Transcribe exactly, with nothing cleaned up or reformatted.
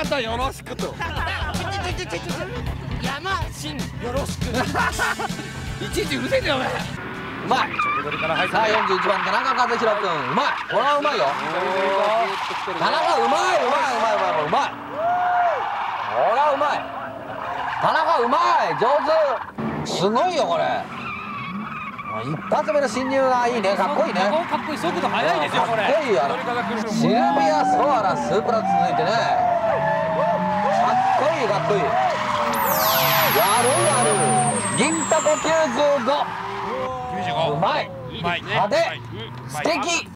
たよろしくと。 山新よろしく。 いちいちうるせえんだよお前。 うまい。さあよんじゅういちばん田中和弘君、うまい。これはうまいよ。田中うまいうまいうまいうまいうまい。ほらうまい。田中うまい、上手。すごいよこれ。一発目の侵入がいいね、かっこいいね。 かっこいい、速度速いですよこれ。 かっこいいよ。シルビア・ソアラスープラ続いてね。かっこいいかっこいい。やるやる。銀タコきゅうじゅうご。うまい。派手。素敵。